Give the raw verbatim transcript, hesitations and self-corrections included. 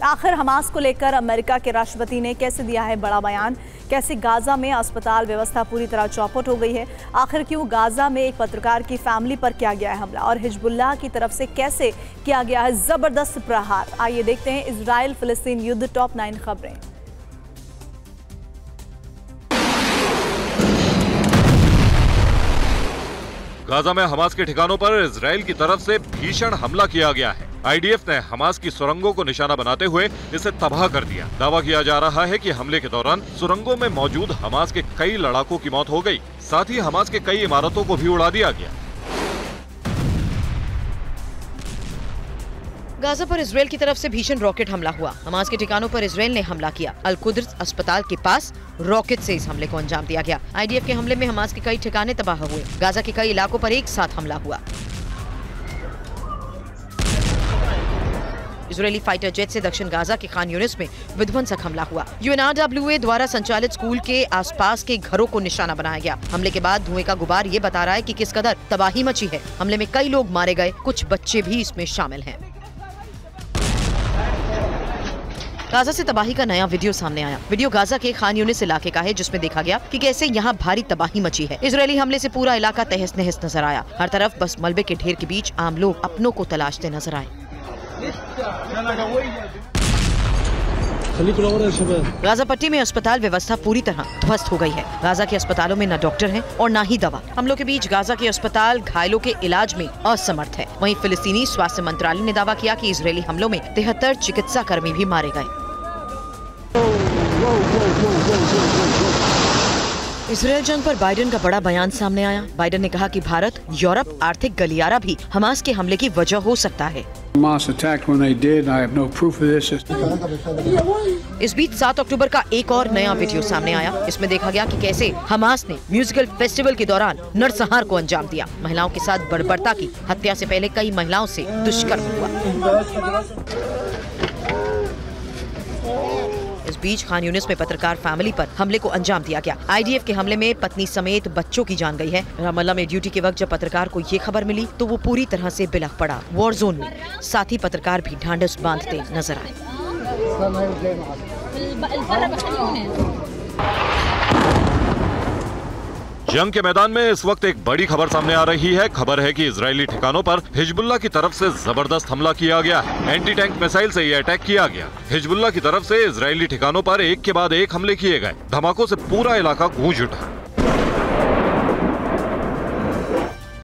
आखिर हमास को लेकर अमेरिका के राष्ट्रपति ने कैसे दिया है बड़ा बयान। कैसे गाजा में अस्पताल व्यवस्था पूरी तरह चौपट हो गई है। आखिर क्यों गाजा में एक पत्रकार की फैमिली पर किया गया है हमला और हिजबुल्लाह की तरफ से कैसे किया गया है जबरदस्त प्रहार। आइए देखते हैं इजराइल फिलिस्तीन युद्ध टॉप नाइन खबरें। गाजा में हमास के ठिकानों पर इजराइल की तरफ से भीषण हमला किया गया है। आई डी एफ ने हमास की सुरंगों को निशाना बनाते हुए इसे तबाह कर दिया। दावा किया जा रहा है कि हमले के दौरान सुरंगों में मौजूद हमास के कई लड़ाकों की मौत हो गई, साथ ही हमास के कई इमारतों को भी उड़ा दिया गया। गाजा पर इजराइल की तरफ से भीषण रॉकेट हमला हुआ। हमास के ठिकानों पर इजराइल ने हमला किया। अल कुद्स अस्पताल के पास रॉकेट से इस हमले को अंजाम दिया गया। आई डी एफ के हमले में हमास के कई ठिकाने तबाह हुए। गाजा के कई इलाकों पर एक साथ हमला हुआ। इजरायली फाइटर जेट से दक्षिण गाजा के खान यूनिस में विध्वंसक हमला हुआ। U N R W A द्वारा संचालित स्कूल के आसपास के घरों को निशाना बनाया गया। हमले के बाद धुएं का गुबार ये बता रहा है कि किस कदर तबाही मची है। हमले में कई लोग मारे गए, कुछ बच्चे भी इसमें शामिल हैं। गाजा से तबाही का नया वीडियो सामने आया। वीडियो गाजा के खान यूनिस इलाके का है, जिसमें देखा गया कि कैसे यहाँ भारी तबाही मची है। इजरायली हमले से पूरा इलाका तहस नहस नजर आया। हर तरफ बस मलबे के ढेर के बीच आम लोग अपनों को तलाशते नजर आए। गाजा पट्टी में अस्पताल व्यवस्था पूरी तरह ध्वस्त हो गई है। गाजा के अस्पतालों में न डॉक्टर हैं और न ही दवा। हमलों के बीच गाजा के अस्पताल घायलों के इलाज में असमर्थ है। वहीं फिलिस्तीनी स्वास्थ्य मंत्रालय ने दावा किया कि इजरायली हमलों में तिहत्तर चिकित्सा कर्मी भी मारे गए। इसराइल जंग पर बाइडेन का बड़ा बयान सामने आया। बाइडेन ने कहा कि भारत, यूरोप, आर्थिक गलियारा भी हमास के हमले की वजह हो सकता है। इस बीच सात अक्टूबर का एक और नया वीडियो सामने आया। इसमें देखा गया कि कैसे हमास ने म्यूजिकल फेस्टिवल के दौरान नरसंहार को अंजाम दिया। महिलाओं के साथ बर्बरता की। हत्या से पहले कई महिलाओं से दुष्कर्म हुआ। इस बीच खान यूनिस में पत्रकार फैमिली पर हमले को अंजाम दिया गया। आई डी एफ के हमले में पत्नी समेत बच्चों की जान गई है। रामल्ला में ड्यूटी के वक्त जब पत्रकार को ये खबर मिली तो वो पूरी तरह से बिलख पड़ा। वॉर जोन में साथी पत्रकार भी ढांढस बांधते नजर आए। जंग के मैदान में इस वक्त एक बड़ी खबर सामने आ रही है। खबर है कि इजरायली ठिकानों पर हिजबुल्लाह की तरफ से जबरदस्त हमला किया गया है। एंटी टैंक मिसाइल से ये अटैक किया गया। हिजबुल्लाह की तरफ से इजरायली ठिकानों पर एक के बाद एक हमले किए गए। धमाकों से पूरा इलाका गूंज उठा।